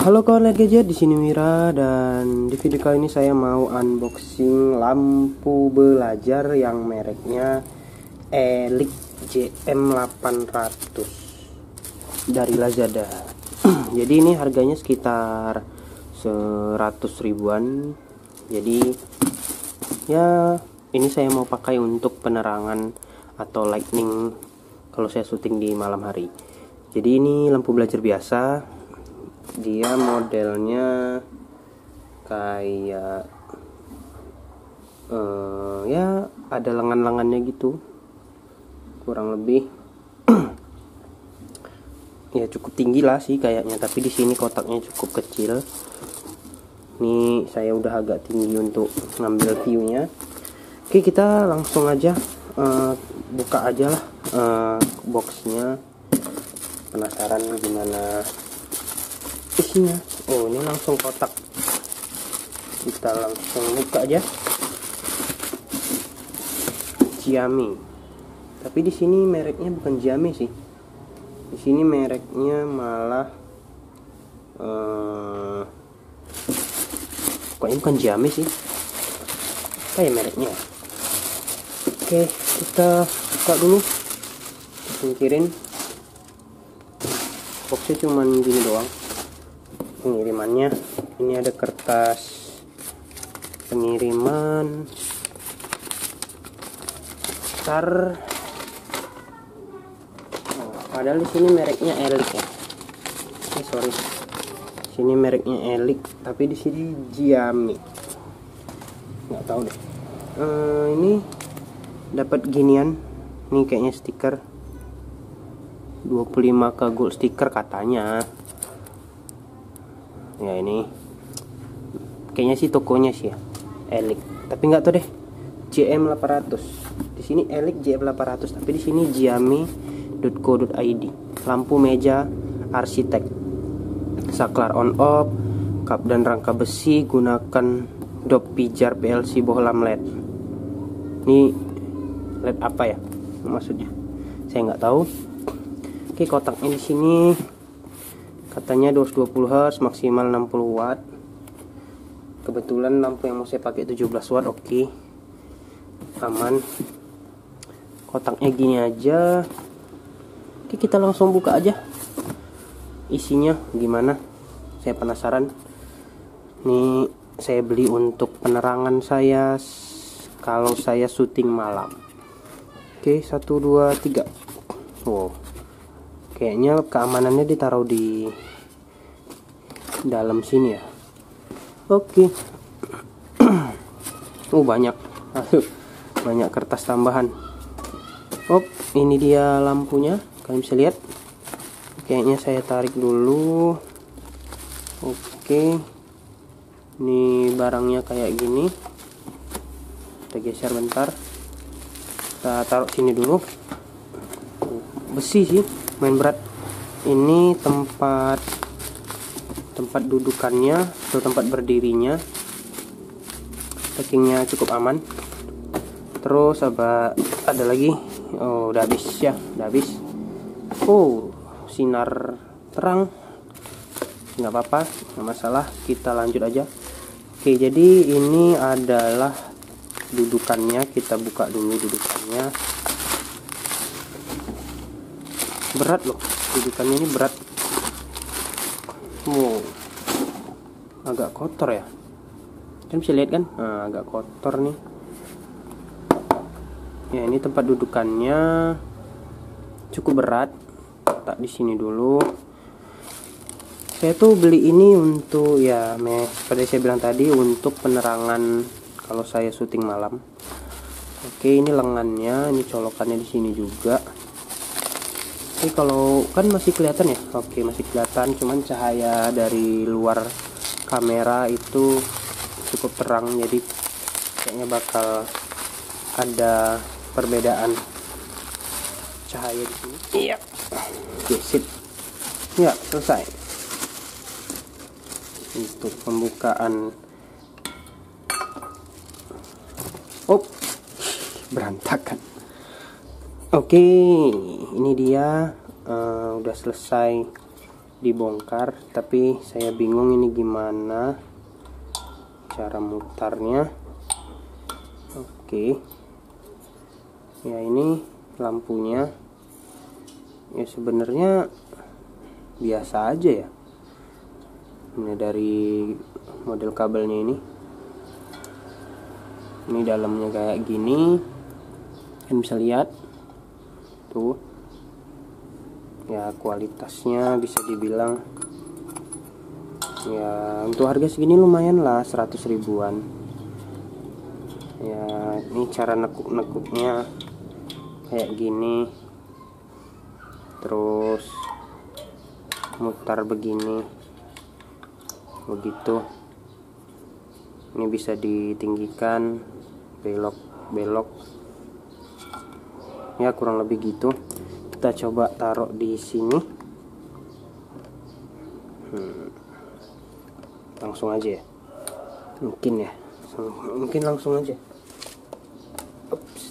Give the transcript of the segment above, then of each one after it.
Halo kawan Light Gadget, di sini Wira, dan di video kali ini saya mau unboxing lampu belajar yang mereknya Elix JM800 dari Lazada. Jadi ini harganya sekitar 100 ribuan. Jadi ya ini saya mau pakai untuk penerangan atau lightning kalau saya syuting di malam hari. Jadi ini lampu belajar biasa. Dia modelnya kayak ya ada lengan-lengannya gitu, kurang lebih ya cukup tinggi lah sih kayaknya, tapi di sini kotaknya cukup kecil. Ini saya udah agak tinggi untuk ngambil view-nya. Oke, kita langsung aja buka aja lah boxnya. Penasaran gimana isinya? Oh, ini langsung kotak. Kita langsung buka aja. Xiaomi. Tapi di sini mereknya bukan Xiaomi sih. Di sini mereknya malah pokoknya bukan Xiaomi sih. Kayak mereknya. Oke, kita buka dulu. Singkirin. Boxnya cuman gini doang. Pengirimannya ini ada kertas pengiriman besar. Padahal di sini mereknya Elix ya. Sorry, sini mereknya Elix, tapi di sini Xiaomi. Nggak tahu deh. Ini dapat ginian. Ini kayaknya stiker 25k gold stiker katanya. Ya ini kayaknya sih tokonya sih ya, Elix. Tapi nggak tahu deh. JM800. Di sini Elix JM800, tapi di sini xiaomi.co.id. Lampu meja arsitek. Saklar on off, kap dan rangka besi, gunakan dop pijar PLC bohlam LED. Ini LED apa ya maksudnya? Saya nggak tahu. Oke, kotaknya di sini katanya 220 Hz, maksimal 60 watt. Kebetulan lampu yang mau saya pakai 17 watt. Oke, aman. Kotaknya gini aja. Oke, kita langsung buka aja. Isinya gimana? Saya penasaran. Ini saya beli untuk penerangan saya kalau saya syuting malam. Oke, 1 2 3. Wow. Kayaknya keamanannya ditaruh di dalam sini ya. Oke. Banyak. Banyak kertas tambahan. Ini dia lampunya. Kalian bisa lihat. Kayaknya saya tarik dulu. Oke. Ini barangnya kayak gini. Kita geser bentar. Kita taruh sini dulu. Besi sih, main berat. Ini tempat dudukannya atau tempat berdirinya. Packingnya cukup aman. Terus ada lagi. Oh, udah habis ya, udah habis. Oh, sinar terang. Nggak apa-apa, nggak masalah. Kita lanjut aja. Oke, jadi ini adalah dudukannya. Kita buka dulu dudukannya. Berat loh, dudukannya ini berat. Wow, agak kotor ya. Kalian bisa lihat kan? Nah, agak kotor nih. Ya, ini tempat dudukannya cukup berat. Tak di sini dulu. Saya tuh beli ini untuk ya, seperti saya bilang tadi, untuk penerangan kalau saya syuting malam. Oke, ini lengannya, ini colokannya di sini juga. Ini kalau kan masih kelihatan ya. Oke, masih kelihatan, cuman cahaya dari luar kamera itu cukup terang, jadi kayaknya bakal ada perbedaan cahaya di sini. Iya. Oke, sip. Ya, selesai. Untuk pembukaan. Berantakan. Oke, ini dia udah selesai dibongkar, tapi saya bingung ini gimana cara mutarnya. Oke, ya ini lampunya. Ya sebenarnya biasa aja ya. Ini dari model kabelnya ini dalamnya kayak gini, kalian bisa lihat tuh ya, kualitasnya bisa dibilang ya untuk harga segini lumayan lah, 100 ribuan ya. Ini cara nekuknya kayak gini, terus mutar begini, begitu. Ini bisa ditinggikan, belok ya, kurang lebih gitu. Kita coba taruh di sini. Langsung aja ya, mungkin langsung aja. Ups.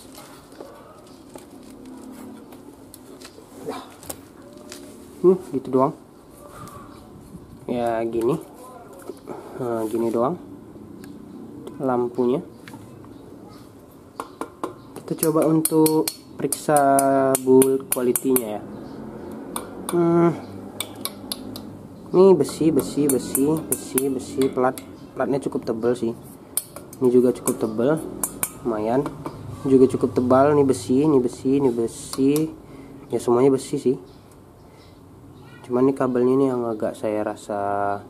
Gitu doang ya, gini doang lampunya. Kita coba untuk periksa build quality-nya ya. Ini besi, platnya cukup tebal sih. Ini juga cukup tebal, lumayan. Ini juga cukup tebal. Ini besi. Ya semuanya besi sih. Cuman ini kabelnya ini yang agak saya rasa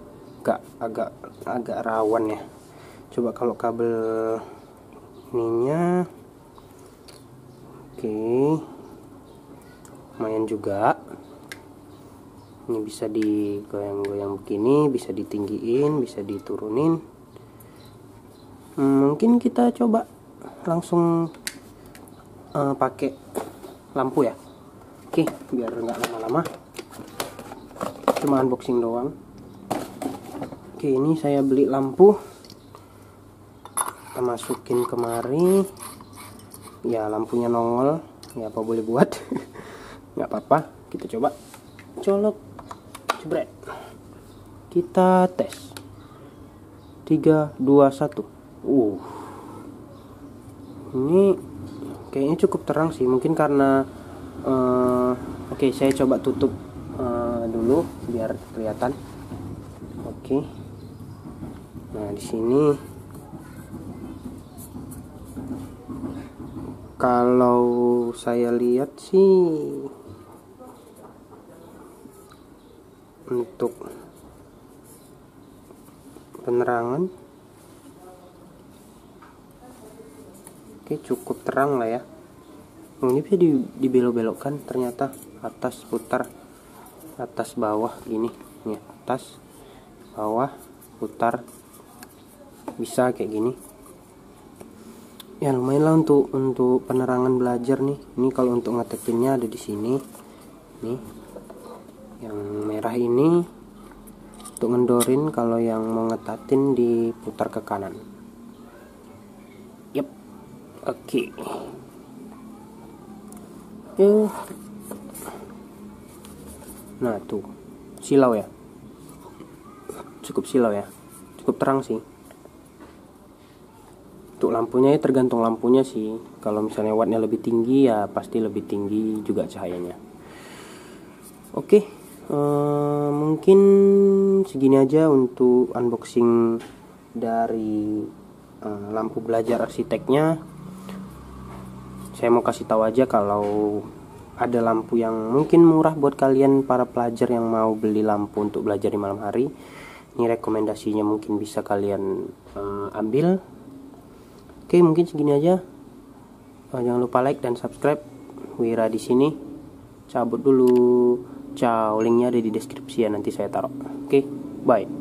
agak rawan ya. Coba kalau kabel ininya, oke, lumayan juga. Ini bisa digoyang-goyang begini, bisa ditinggiin, bisa diturunin. Mungkin kita coba langsung pakai lampu ya. Oke, biar nggak lama-lama, cuma unboxing doang. Oke, ini saya beli lampu, kita masukin kemari. Ya lampunya nongol, ya apa boleh buat. Nggak apa-apa, kita coba colok, jebret, kita tes. 3, 2, 1. Ini kayaknya cukup terang sih, mungkin karena oke, saya coba tutup dulu biar kelihatan. Oke, nah di sini kalau saya lihat sih untuk penerangan oke, cukup terang lah ya. Ini bisa dibelok-belokkan ternyata, atas putar, atas bawah gini ya, atas bawah putar, bisa kayak gini ya. Lumayan lah untuk penerangan belajar nih. Ini kalau untuk ngetekinnya ada di sini nih, yang merah ini untuk ngendorin. Kalau yang mau ngetatin diputar ke kanan. Yep, oke. Nah tuh silau ya, cukup silau ya, cukup terang sih. Untuk lampunya ya tergantung lampunya sih. Kalau misalnya wattnya lebih tinggi ya pasti lebih tinggi juga cahayanya. Oke, mungkin segini aja untuk unboxing dari lampu belajar arsiteknya. Saya mau kasih tahu aja kalau ada lampu yang mungkin murah buat kalian para pelajar yang mau beli lampu untuk belajar di malam hari. Ini rekomendasinya mungkin bisa kalian ambil. Oke, mungkin segini aja. Jangan lupa like dan subscribe. Wira di sini cabut dulu. Ciao, linknya ada di deskripsi ya, nanti saya taruh. Oke, bye.